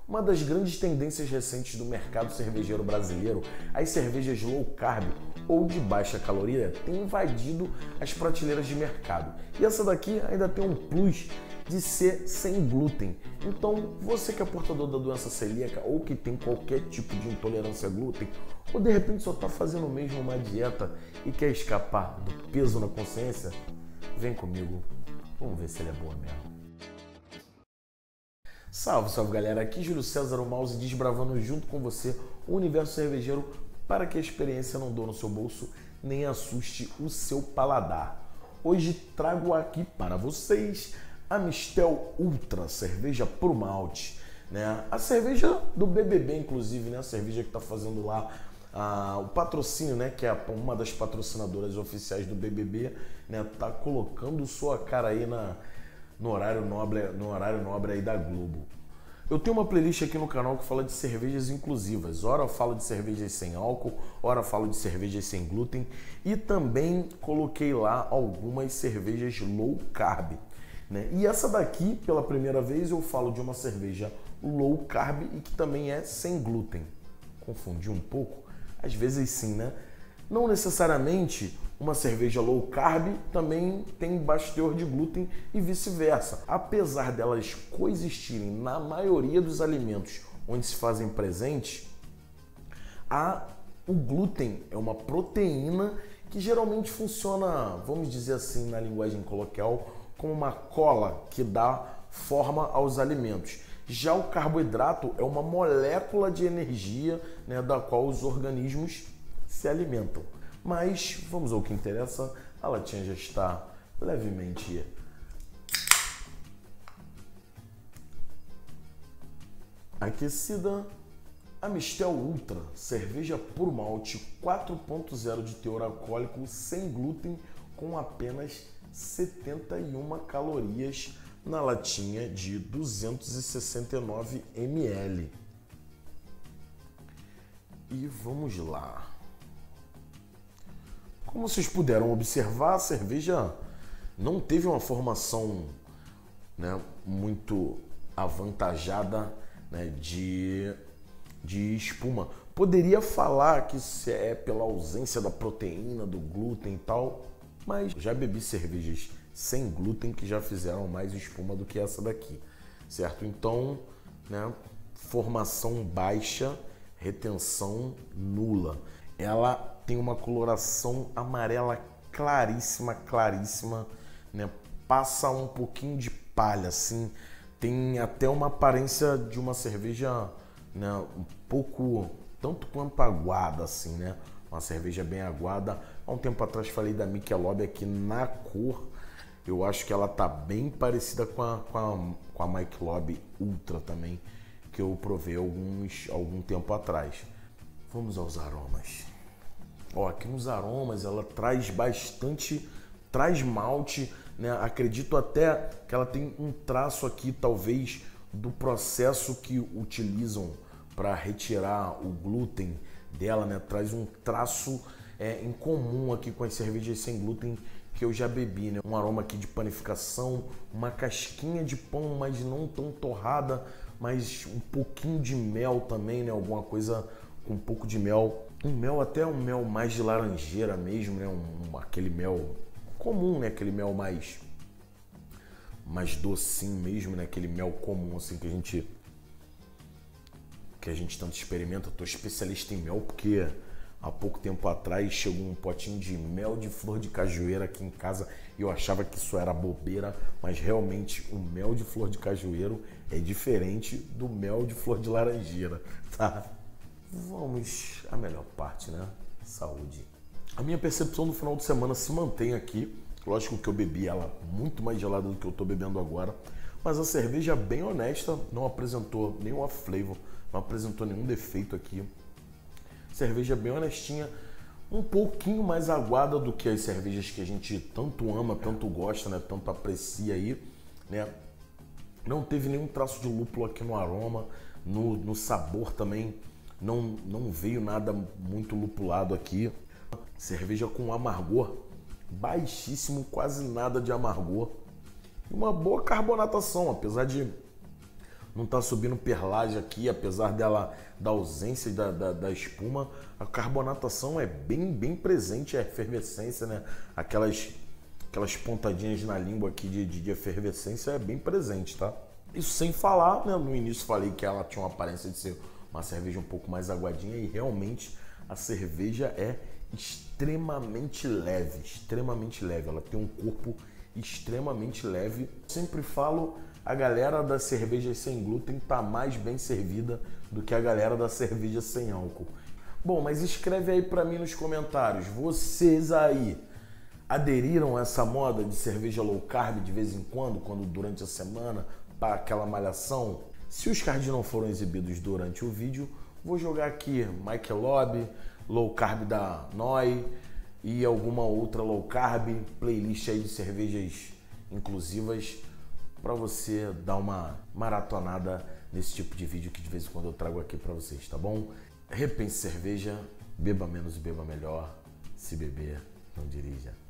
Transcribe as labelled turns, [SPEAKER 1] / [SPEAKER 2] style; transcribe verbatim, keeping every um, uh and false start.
[SPEAKER 1] Uma das grandes tendências recentes do mercado cervejeiro brasileiro, as cervejas low carb ou de baixa caloria, tem invadido as prateleiras de mercado. E essa daqui ainda tem um plus de ser sem glúten. Então, você que é portador da doença celíaca ou que tem qualquer tipo de intolerância a glúten, ou de repente só está fazendo mesmo uma dieta e quer escapar do peso na consciência, vem comigo, vamos ver se ele é boa mesmo. Salve, salve galera, aqui Júlio César, o mouse, desbravando junto com você o universo cervejeiro para que a experiência não doa no seu bolso nem assuste o seu paladar. Hoje trago aqui para vocês a Mistel Ultra, cerveja pro malte, né? A cerveja do B B B, inclusive, né? A cerveja que está fazendo lá ah, o patrocínio, né? Que é uma das patrocinadoras oficiais do B B B, né? Tá colocando sua cara aí na no horário nobre, no horário nobre aí da Globo. Eu tenho uma playlist aqui no canal que fala de cervejas inclusivas. Ora eu falo de cervejas sem álcool, ora eu falo de cervejas sem glúten e também coloquei lá algumas cervejas low carb, né? E essa daqui, pela primeira vez, eu falo de uma cerveja low carb e que também é sem glúten. Confundi um pouco? Às vezes sim, né? Não necessariamente uma cerveja low carb também tem baixo teor de glúten e vice-versa. Apesar delas coexistirem na maioria dos alimentos onde se fazem presente, a, o glúten é uma proteína que geralmente funciona, vamos dizer assim, na linguagem coloquial, como uma cola que dá forma aos alimentos. Já o carboidrato é uma molécula de energia, né, da qual os organismos se alimentam. Mas vamos ao que interessa, a latinha já está levemente aquecida. A Mistel Ultra, cerveja por malte quatro ponto zero de teor alcoólico, sem glúten, com apenas setenta e uma calorias na latinha de duzentos e sessenta e nove mililitros. E vamos lá. Como vocês puderam observar, a cerveja não teve uma formação, né, muito avantajada, né, de, de espuma. Poderia falar que isso é pela ausência da proteína, do glúten e tal, mas já bebi cervejas sem glúten que já fizeram mais espuma do que essa daqui, certo? Então, né, formação baixa, retenção nula. Ela tem uma coloração amarela claríssima, claríssima, né? Passa um pouquinho de palha, assim. Tem até uma aparência de uma cerveja, né, um pouco, tanto quanto aguada, assim, né? Uma cerveja bem aguada. Há um tempo atrás falei da Michelob aqui na cor. Eu acho que ela tá bem parecida com a, com a, com a Michelob Ultra também, que eu provei alguns, algum tempo atrás. Vamos aos aromas. Ó, aqui nos aromas ela traz bastante, traz malte, né? Acredito até que ela tem um traço aqui, talvez, do processo que utilizam para retirar o glúten dela, né? Traz um traço é, em comum aqui com as cervejas sem glúten que eu já bebi, né? Um aroma aqui de panificação, uma casquinha de pão, mas não tão torrada, mas um pouquinho de mel também, né? Alguma coisa com um pouco de mel. Um mel, até um mel mais de laranjeira mesmo, né? Um, aquele mel comum, né? Aquele mel mais, mais docinho mesmo, né? Aquele mel comum, assim, que a gente que a gente tanto experimenta. Eu tô especialista em mel porque há pouco tempo atrás chegou um potinho de mel de flor de cajueira aqui em casa e eu achava que isso era bobeira, mas realmente o mel de flor de cajueiro é diferente do mel de flor de laranjeira, tá? Vamos à melhor parte, né? Saúde. A minha percepção do final de semana se mantém aqui. Lógico que eu bebi ela muito mais gelada do que eu tô bebendo agora, mas a cerveja, bem honesta, não apresentou nenhum off-flavor, não apresentou nenhum defeito aqui. Cerveja bem honestinha, um pouquinho mais aguada do que as cervejas que a gente tanto ama, tanto gosta, né? Tanto aprecia aí, né? Não teve nenhum traço de lúpulo aqui no aroma, no, no sabor também. Não, não veio nada muito lupulado aqui. Cerveja com amargor baixíssimo, quase nada de amargor. E uma boa carbonatação, apesar de não tá subindo perlage aqui, apesar dela, da ausência da, da, da espuma, a carbonatação é bem, bem presente, a efervescência, né? Aquelas, aquelas pontadinhas na língua aqui de, de, de efervescência é bem presente, tá? Isso sem falar, né? No início falei que ela tinha uma aparência de ser uma cerveja um pouco mais aguadinha e realmente a cerveja é extremamente leve, extremamente leve. Ela tem um corpo extremamente leve. Sempre falo, a galera das cervejas sem glúten tá mais bem servida do que a galera da cerveja sem álcool. Bom, mas escreve aí para mim nos comentários, vocês aí aderiram a essa moda de cerveja low carb de vez em quando, quando durante a semana, para aquela malhação? Se os cards não foram exibidos durante o vídeo, vou jogar aqui Michelob, low carb da Noi e alguma outra low carb, playlist aí de cervejas inclusivas para você dar uma maratonada nesse tipo de vídeo que de vez em quando eu trago aqui para vocês, tá bom? Repense cerveja, beba menos e beba melhor. Se beber, não dirija.